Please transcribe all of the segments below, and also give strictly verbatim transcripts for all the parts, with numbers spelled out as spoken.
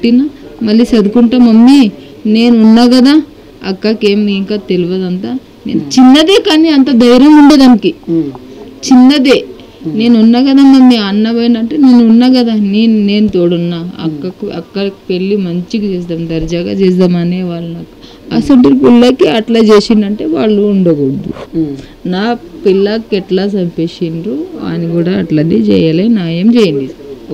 పెట్టిన మళ్ళీ చదువుకుంటా మమ్మీ నేను ఉన్నా కదా అక్కకేం ఇంకా తెలియదంతా నేను చిన్నదే కానీ అంత ధైర్యం ఉండేదానికి చిన్నదే నేను ఉన్నా కదా మమ్మీ అన్న పోయినంటే నేను ఉన్నా కదా నేను నేను తోడున్నా అక్కకు అక్కకి పెళ్ళి మంచిగా చేద్దాం దర్జాగా చేద్దాం అనేవాళ్ళు నాకు అసలు పిల్లకి అట్లా చేసిండంటే వాళ్ళు ఉండకూడదు నా పిల్లకి ఎట్లా చంపేసిండ్రు అని కూడా అట్లనే చేయలే నా ఏం చేయండి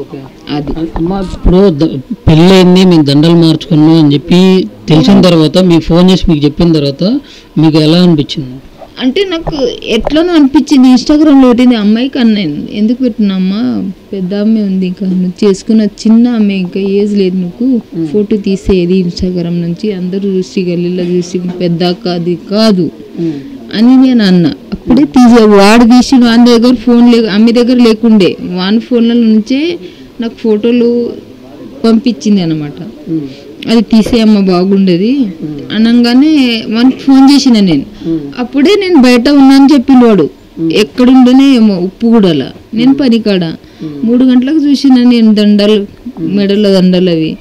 అది అమ్మ ఇప్పుడు పెళ్ళయింది మేము దండలు మార్చుకున్నాం అని చెప్పి తెలిసిన తర్వాత మీకు ఫోన్ చేసి మీకు చెప్పిన తర్వాత మీకు ఎలా అనిపించింది అంటే నాకు ఎట్లనో అనిపించింది ఇన్స్టాగ్రామ్లో పెట్టింది అమ్మాయికి అన్నాను ఎందుకు పెట్టినమ్మా పెద్ద అమ్మాయి ఉంది ఇంకా నువ్వు చేసుకున్న చిన్న అమ్మాయి ఇంకా ఏజ్ లేదు నువ్వు ఫోటో తీసేది ఇన్స్టాగ్రామ్ నుంచి అందరూ చూసి గల్లీలో చూసి పెద్ద అది కాదు అని నేను అన్న అప్పుడే తీసే వాడు తీసి వాని దగ్గర ఫోన్ లే అమ్మ దగ్గర లేకుండే వాని ఫోన్ల నుంచే నాకు ఫోటోలు పంపించింది అనమాట అది తీసేయమ్మ బాగుండేది అనగానే వానికి ఫోన్ చేసిన నేను అప్పుడే నేను బయట ఉన్నా అని చెప్పిండు వాడు ఎక్కడుండేనే ఏమో ఉప్పు కూడాలా నేను పనికాడ మూడు గంటలకు చూసిన నేను దండలు మెడలో దండలు అవి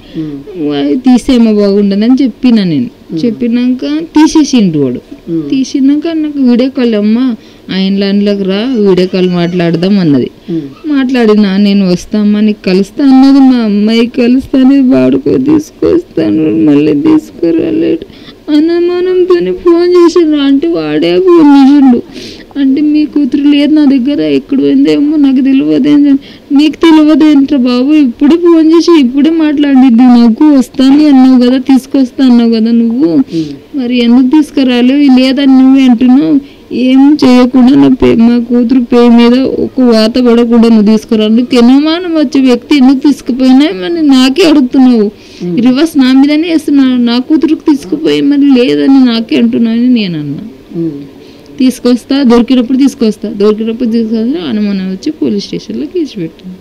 తీసేయమ్మ బాగుండదు అని చెప్పిన నేను చెప్పినాక తీసేసిండు వాడు తీసినాక నాకు వీడియో కాల్ అమ్మ ఆయన లాండ్లోకి రా వీడియో కాల్ మాట్లాడదాం అన్నది మాట్లాడినా నేను వస్తామా నీకు కలుస్తా అన్నది మా అమ్మాయి కలుస్తానే వాడుకో తీసుకొస్తాను మళ్ళీ తీసుకురాలేడు అనుమానంతో ఫోన్ చేసిండ్రు అంటే వాడే ఫోన్ చేసిండు అంటే మీ కూతురు లేదు నా దగ్గర ఎక్కడ పోయిందేమో నాకు తెలియదు నీకు తెలియదు ఏంట్రా బాబు ఇప్పుడే ఫోన్ చేసి ఇప్పుడే మాట్లాడిద్ది నాకు వస్తాను అన్నావు కదా తీసుకొస్తా అన్నావు కదా నువ్వు మరి ఎందుకు తీసుకురాలేవు లేదని నువ్వే అంటున్నావు ఏం చేయకుండా నా పే మా కూతురు పే మీద ఒక వాత పడకుండా నువ్వు తీసుకురా నీకు అనుమానం వచ్చే వ్యక్తి ఎందుకు తీసుకుపోయినా మరి నాకే అడుగుతున్నావు రివర్స్ నా మీదనే వేస్తున్నావు నా కూతురుకు తీసుకుపోయి మరి లేదని నాకే అంటున్నావు అని నేను అన్నా తీసుకొస్తా దొరికినప్పుడు తీసుకొస్తా దొరికినప్పుడు తీసుకొస్తా అనుమానం వచ్చి పోలీస్ స్టేషన్లో కేసు పెట్టాను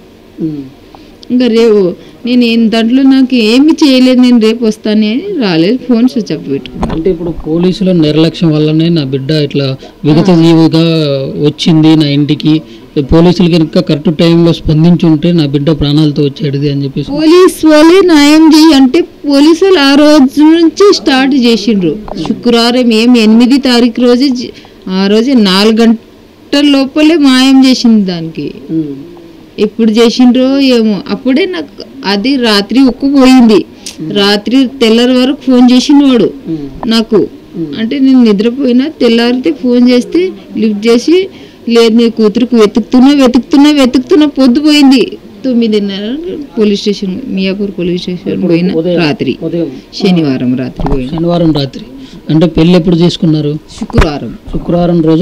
ఇంకా రేపు నేను ఏం దాంట్లో నాకు ఏమి చేయలేదు నేను రేపు వస్తాను అని రాలేదు ఫోన్ స్విచ్ ఆఫ్ పెట్టుకున్నాను అంటే ఇప్పుడు పోలీసుల నిర్లక్ష్యం వల్లనే నా బిడ్డ ఇట్లా విగత జీవిగా వచ్చింది నా ఇంటికి పోలీసులు కనుక కరెక్ట్ టైంలో స్పందించుంటే నా బిడ్డ ప్రాణాలతో వచ్చేది అని చెప్పేసి పోలీసు వాళ్ళే న్యాయం చేయి అంటే పోలీసు వాళ్ళు ఆ రోజు నుంచి స్టార్ట్ చేసిండ్రు శుక్రవారం ఏం ఎనిమిది తారీఖు రోజు ఆ రోజు నాలుగు గంటల లోపలే మాయం చేసింది దానికి ఎప్పుడు చేసిండ్రో ఏమో అప్పుడే నాకు అది రాత్రి ఉక్కుపోయింది రాత్రి తెల్లారి వరకు ఫోన్ చేసిన వాడు నాకు అంటే నేను నిద్రపోయినా తెల్లారితే ఫోన్ చేస్తే లిఫ్ట్ చేసి లేదు నీ కూతురుకు వెతుకుతున్నా వెతుకుతున్నా వెతుకుతున్నా పొద్దుపోయింది తొమ్మిదిన్నర police station Miyapur police station పోయిన రాత్రి శనివారం రాత్రి పోయిన శనివారం రాత్రి అంటే పెళ్ళి ఎప్పుడు చేసుకున్నారు శుక్రవారం శుక్రవారం రోజు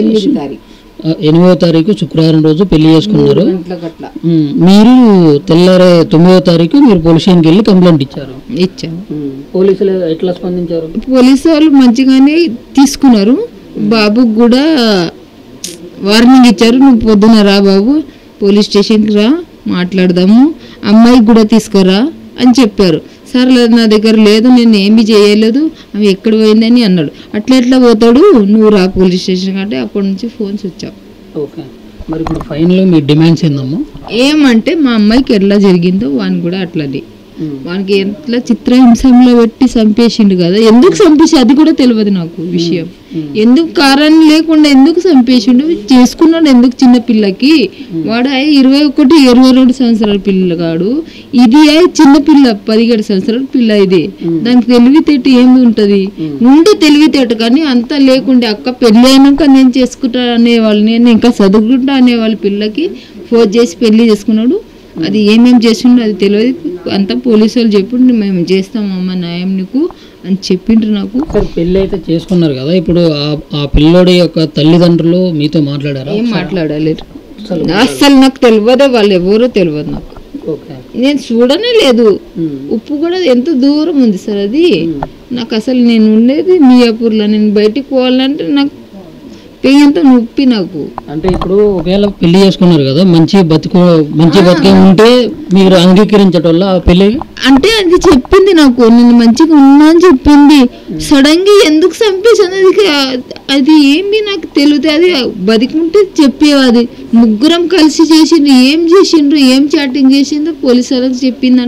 ఎనిమిదో తారీఖు శుక్రవారం రోజు పెళ్లి చేసుకున్నారు మీరు తెల్లారే తొమ్మిదో తారీఖు మీరు పోలీస్ స్టేషన్కి వెళ్ళి కంప్లైంట్ ఇచ్చారు ఇచ్చాను పోలీసులు ఎట్లా స్పందించారు పోలీసు వాళ్ళు మంచిగానే తీసుకున్నారు బాబుకు కూడా వార్నింగ్ ఇచ్చారు నువ్వు పొద్దున రా బాబు పోలీస్ స్టేషన్కి రా మాట్లాడదాము అమ్మాయికి కూడా తీసుకురా అని చెప్పారు సరే నా దగ్గర లేదు నేను ఏమీ చేయలేదు అవి ఎక్కడ పోయిందని అన్నాడు అట్లా ఎట్లా పోతాడు నువ్వు రా పోలీస్ స్టేషన్ అంటే అప్పటి నుంచి ఫోన్స్ వచ్చావు ఓకే మరి ఇప్పుడు ఫైనల్గా మీ డిమాండ్స్ ఏందమ్మా ఏమంటే మా అమ్మాయికి ఎట్లా జరిగిందో వాని కూడా అట్లది వానికి ఎట్లా చిత్రహింసంలో పెట్టి చంపేసిండు కదా ఎందుకు చంపేసి అది కూడా తెలియదు నాకు విషయం ఎందుకు కారణం లేకుండా ఎందుకు చంపేసిండు చేసుకున్నాడు ఎందుకు చిన్న పిల్లకి వాడు అయి ఇరవై ఒకటి ఇరవై రెండు సంవత్సరాల పిల్లగాడు ఇది అయి చిన్న పిల్ల పదిహేడు సంవత్సరాల పిల్ల ఇది దానికి తెలివితేట ఏమి ఉంటది ఉండే తెలివితేట కానీ అంతా లేకుండే అక్క పెళ్లి అయినాక నేను చేసుకుంటా అనేవాళ్ళు నేను ఇంకా చదువుకుంటా అనేవాళ్ళ పిల్లకి ఫోన్ చేసి పెళ్లి చేసుకున్నాడు అది ఏమేమి చేసిండో అది తెలియదు అంతా పోలీసు వాళ్ళు చెప్పిండు మేము చేస్తామమ్మ న్యాయం నీకు అని చెప్పిండ్రు నాకు పెళ్ళి అయితే చేసుకున్నారు కదా ఇప్పుడు ఆ పిల్లోడి యొక్క తల్లిదండ్రులు మీతో మాట్లాడారా ఏం మాట్లాడలేరు అసలు నాకు తెలియదే వాళ్ళు ఎవరో తెలియదు నాకు నేను చూడనే లేదు ఉప్పు కూడా ఎంత దూరం ఉంది సార్ అది నాకు అసలు నేను ఉండేది మియాపూర్లో నేను బయటికి పోవాలంటే నాకు పెయ్యంతా నొప్పి నాకు అంటే ఇప్పుడు ఒకవేళ పెళ్లి చేసుకున్నారు కదా మంచి బతుకు మంచి బతికే ఉంటే మీరు అంగీకరించడం వల్ల పెళ్లి అంటే అది చెప్పింది నాకు నేను మంచిగా ఉన్నా అని చెప్పింది సడన్ గా ఎందుకు చంపేసాను అది అది ఏమి నాకు తెలియదు అది బతికుంటే చెప్పేవాది ముగ్గురం కలిసి చేసిండ్రు ఏం చేసిండ్రు ఏం చాటింగ్ చేసిందో పోలీసు వాళ్ళకి చెప్పిందంట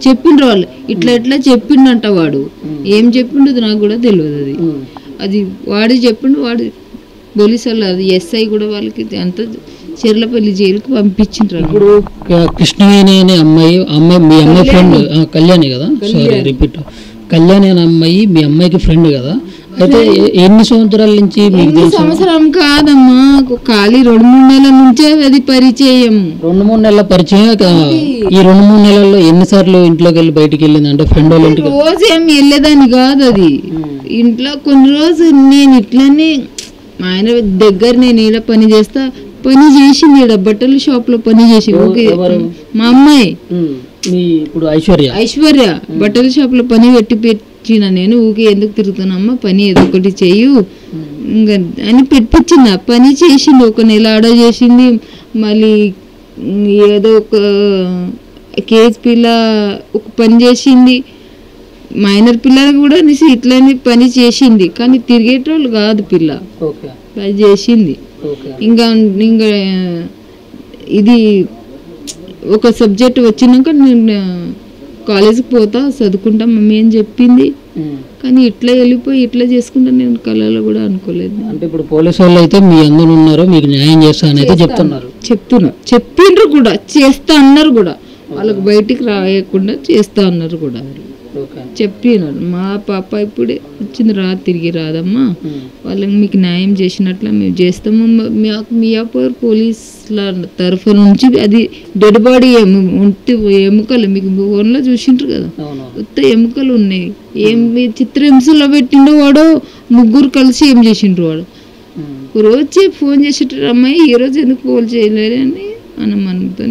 చెప్పిండ్రు వాళ్ళు ఇట్లా ఎట్లా చెప్పిండంట వాడు. ఏం చెప్పిండు నాకు కూడా తెలియదు. అది అది వాడు చెప్పిండు. వాడు పోలీసు వాళ్ళు అది ఎస్ఐ కూడా వాళ్ళకి అంత చెర్లపల్లి జైలుకి పంపించిండ్రు. ఇప్పుడు కృష్ణవేణి అనే అమ్మాయి అమ్మాయి మీ అమ్మాయి ఫ్రెండ్ కళ్యాణి కదా, సారీ రిపీట్, కళ్యాణి అనే అమ్మాయి మీ అమ్మాయికి ఫ్రెండ్ కదా. అయితే ఎన్ని సంవత్సరాల నుంచి మీకు సంవత్సరం కాదమ్మా, ఖాళీ రెండు మూడు నెలల నుంచే అది పరిచయం. రెండు మూడు నెలల పరిచయం. ఈ రెండు మూడు నెలల్లో ఎన్నిసార్లు ఇంట్లోకి వెళ్ళి బయటికి వెళ్ళింది అంటే ఫ్రెండ్ వాళ్ళ ఇంటికి? రోజు ఏం వెళ్ళేదాన్ని కాదు. అది ఇంట్లో కొన్ని రోజు నేను ఇట్లనే మా ఆయన దగ్గర నేను ఈడ పని చేస్తా, పని చేసింది ఈడ బట్టల షాప్ లో పని చేసి. మా అమ్మాయి ఇప్పుడు ఐశ్వర్య ఐశ్వర్య బట్టల షాప్ లో పని పెట్టి పెట్టిన. నేను ఊకే ఎందుకు తిరుగుతానమ్మా, పని ఏదో ఒకటి చెయ్యు ఇంకా అని పెట్టించిన. పని చేసింది, ఒక నెల ఆర్డర్ చేసింది. మళ్ళీ ఏదో ఒక కేజీ పిల్ల ఒక పని చేసింది. మైనర్ పిల్లలకు కూడా అనేసి ఇట్లనే పని చేసింది. కానీ తిరిగేటోళ్ళు కాదు పిల్ల, పని చేసింది. ఇంకా ఇంకా ఇది ఒక సబ్జెక్ట్ వచ్చినాక నేను కాలేజీకి పోతా చదువుకుంటా మమ్మీ అని చెప్పింది. కానీ ఇట్లా వెళ్ళిపోయి ఇట్లా చేసుకుంటా నేను కళలో కూడా అనుకోలేదు. అంటే ఇప్పుడు పోలీసు వాళ్ళు అయితే మీ అందరూ ఉన్నారు, మీకు న్యాయం చేస్తానని అయితే చెప్తున్నారు చెప్తున్నారు చెప్పిండ్రు కూడా, చేస్తా అన్నారు కూడా. వాళ్ళకి బయటికి రాయకుండా చేస్తా అన్నారు కూడా, చెప్పినారు. మా పాప ఇప్పుడే వచ్చింది, రా తిరిగి రాదమ్మా, వాళ్ళకి మీకు న్యాయం చేసినట్ల మేము చేస్తాము. మాకు మియాపూర్ పోలీసుల తరఫు నుంచి అది డెడ్ బాడీ ఉంటే ఎముకలు మీకు ఫోన్లో చూసిండ్రు కదా, కొత్త ఎముకలు ఉన్నాయి. ఏం చిత్రహింసలో పెట్టిండో వాడు, ముగ్గురు కలిసి ఏం చేసిండ్రు వాడు. రోజే ఫోన్ చేసేటారు, అమ్మాయి ఈ రోజు ఎందుకు ఫోన్ చేయలేదని మనం అనుకుతో.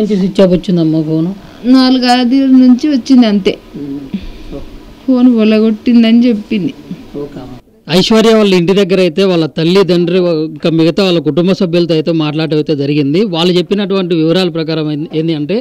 నాలుగు ఐదు నుంచి వచ్చింది అంతే, ఫోన్ పొలగొట్టిందని చెప్పింది. ఐశ్వర్య వాళ్ళ ఇంటి దగ్గర అయితే వాళ్ళ తల్లిదండ్రి ఇంకా మిగతా వాళ్ళ కుటుంబ సభ్యులతో అయితే మాట్లాడటం అయితే జరిగింది. వాళ్ళు చెప్పినటువంటి వివరాల ప్రకారం ఏంటి అంటే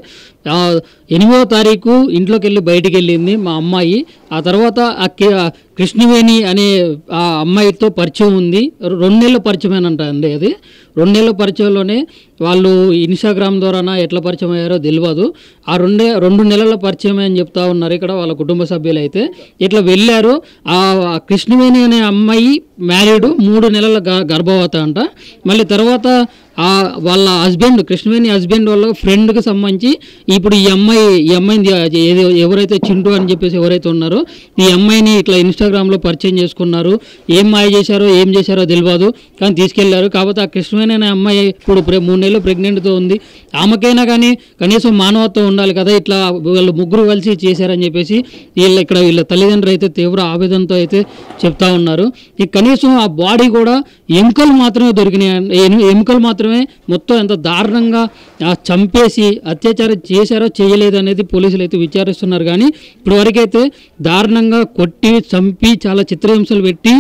ఎనిమిదవ తారీఖు ఇంట్లోకి వెళ్ళి బయటికి వెళ్ళింది మా అమ్మాయి. ఆ తర్వాత ఆ కృష్ణవేణి అనే ఆ అమ్మాయితో పరిచయం ఉంది. రెండు నెలల పరిచయమేనంట అండి. అది రెండు నెలల పరిచయంలోనే వాళ్ళు ఇన్స్టాగ్రామ్ ద్వారానా ఎట్లా పరిచయం అయ్యారో తెలియదు. ఆ రెండే రెండు నెలల పరిచయమే అని చెప్తా ఉన్నారు ఇక్కడ వాళ్ళ కుటుంబ సభ్యులు అయితే. ఇట్లా వెళ్ళారు. ఆ కృష్ణవేణి అనే అమ్మాయి మ్యారీడ్, మూడు నెలల గర్భవత అంట. మళ్ళీ తర్వాత ఆ వాళ్ళ హస్బెండ్ కృష్ణవేణి హస్బెండ్ వాళ్ళ ఫ్రెండ్కి సంబంధించి ఇప్పుడు ఈ అమ్మాయి ఈ అమ్మాయిని ఎవరైతే చింటూ అని చెప్పేసి ఎవరైతే ఉన్నారో ఈ అమ్మాయిని ఇట్లా ఇన్స్టాగ్రామ్లో పరిచయం చేసుకున్నారు. ఏం మాయ చేశారో ఏం చేశారో తెలియదు, కానీ తీసుకెళ్లారు. కాకపోతే ఆ కృష్ణవేణి అనే అమ్మాయి ఇప్పుడు మూడు నెలలు ప్రెగ్నెంట్తో ఉంది. ఆమెకైనా కానీ కనీసం మానవత్వం ఉండాలి కదా, ఇట్లా వాళ్ళు ముగ్గురు కలిసి చేశారని చెప్పేసి వీళ్ళ ఇక్కడ వీళ్ళ తల్లిదండ్రులు అయితే తీవ్ర ఆవేదనతో అయితే చెప్తా ఉన్నారు. ఈ కనీసం ఆ బాడీ కూడా ఎముకలు మాత్రమే దొరికినాయి, ఎముకలు మాత్రమే మొత్తం ఎంత దారుణంగా చంపేసి అత్యాచారం చేశారో చేయలేదు అనేది పోలీసులు అయితే విచారిస్తున్నారు. కానీ ఇప్పుడు వరకైతే దారుణంగా కొట్టి చంపి చాలా చిత్రహింసలు పెట్టి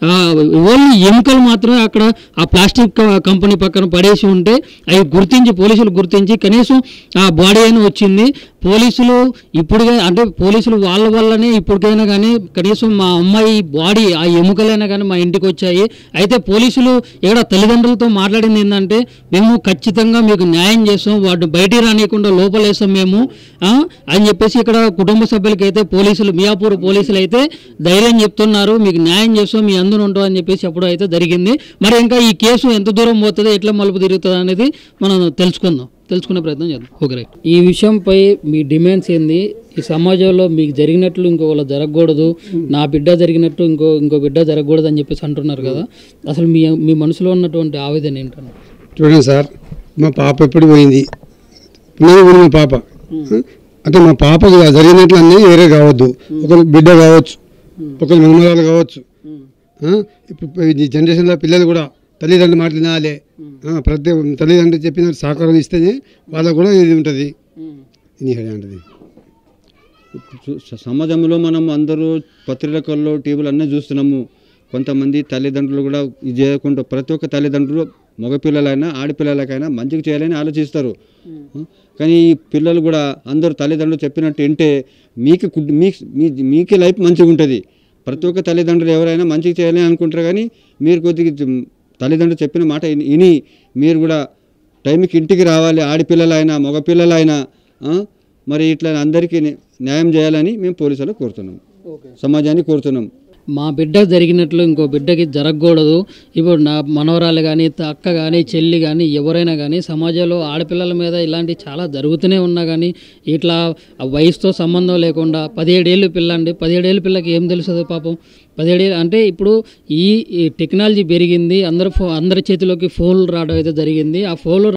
ఓన్లీ ఎముకలు మాత్రమే అక్కడ ఆ ప్లాస్టిక్ కంపెనీ పక్కన పడేసి ఉంటే అవి గుర్తించి పోలీసులు గుర్తించి కనీసం ఆ బాడీ అయినా వచ్చింది. పోలీసులు ఇప్పుడు అంటే పోలీసులు వాళ్ళ వల్లనే ఇప్పటికైనా కానీ కనీసం మా అమ్మాయి బాడీ ఆ ఎముకలైనా కానీ మా ఇంటికి వచ్చాయి. అయితే పోలీసులు ఇక్కడ తల్లిదండ్రులతో మాట్లాడింది ఏంటంటే మేము ఖచ్చితంగా మీకు న్యాయం చేస్తాం, వాటిని బయటికి రానియకుండా లోపలేస్తాం మేము అని చెప్పేసి ఇక్కడ కుటుంబ సభ్యులకి అయితే పోలీసులు మియాపూర్ పోలీసులు అయితే ధైర్యం చెప్తున్నారు, మీకు న్యాయం చేస్తాం మీ అందరూ ఉంటాం అని చెప్పేసి అప్పుడు అయితే జరిగింది. మరి ఇంకా ఈ కేసు ఎంత దూరం పోతుంది, ఎట్లా మలుపు తిరుగుతుంది అనేది మనం తెలుసుకుందాం తెలుసుకునే ప్రయత్నం చేద్దాం. Okay right. ఈ విషయంపై మీ డిమాండ్స్ ఏంది? ఈ సమాజంలో మీకు జరిగినట్లు ఇంకోలా జరగకూడదు, నా బిడ్డ జరిగినట్టు ఇంకో ఇంకో బిడ్డ జరగకూడదు అని చెప్పేసి అంటున్నారు కదా, అసలు మీ మీ మనసులో ఉన్నటువంటి ఆవేదన ఏంటన్నా? చూడండి సార్, మా పాప ఎప్పుడు పోయింది, నేను మా పాప అంటే మా పాప జరిగినట్లు అన్నీ వేరే కావద్దు, ఒక బిడ్డ కావచ్చు, ఒక మనమరాలు కావచ్చు. ఇప్పుడు ఈ జనరేషన్లో పిల్లలు కూడా తల్లిదండ్రులు మాట వినాలి, ప్రతి తల్లిదండ్రులు చెప్పిన సహకారం ఇస్తేనే వాళ్ళకు కూడా ఇది ఉంటుంది. ఉంటుంది సమాజంలో మనం అందరూ పత్రికల్లో టీవీలు అన్నీ చూస్తున్నాము. కొంతమంది తల్లిదండ్రులు కూడా ఇది చేయకుండా ప్రతి ఒక్క తల్లిదండ్రులు మగపిల్లలైనా ఆడపిల్లలకైనా మంచిగా చేయాలని ఆలోచిస్తారు. కానీ ఈ పిల్లలు కూడా అందరూ తల్లిదండ్రులు చెప్పినట్టు వింటే మీకు మీ మీకే లైఫ్ మంచిగా ఉంటుంది. ప్రతి ఒక్క తల్లిదండ్రులు ఎవరైనా మంచిగా చేయాలని అనుకుంటారు. కానీ మీరు కొద్దిగా తల్లిదండ్రులు చెప్పిన మాట విని మీరు కూడా టైంకి ఇంటికి రావాలి, ఆడపిల్లలైనా మగపిల్లలైనా. మరి ఇట్లా అందరికీ న్యాయం చేయాలని మేము పోలీసులు కోరుతున్నాం, సమాజాన్ని కోరుతున్నాం. మా బిడ్డ జరిగినట్లు ఇంకో బిడ్డకి జరగకూడదు. ఇప్పుడు నా మనవరాలు కానీ అక్క కానీ చెల్లి కానీ ఎవరైనా కానీ సమాజంలో ఆడపిల్లల మీద ఇలాంటి చాలా జరుగుతూనే ఉన్నా కానీ ఇట్లా ఆ వయసుతో సంబంధం లేకుండా పదిహేడేళ్ళు పిల్ల అండి, పదిహేడేళ్ళ పిల్లకి ఏం తెలుస్తుంది పాపం. పదిహేడేళ్ళు అంటే ఇప్పుడు ఈ ఈ టెక్నాలజీ పెరిగింది, అందరు ఫో అందరి చేతిలోకి ఫోన్లు రావడం అయితే జరిగింది. ఆ ఫోన్లు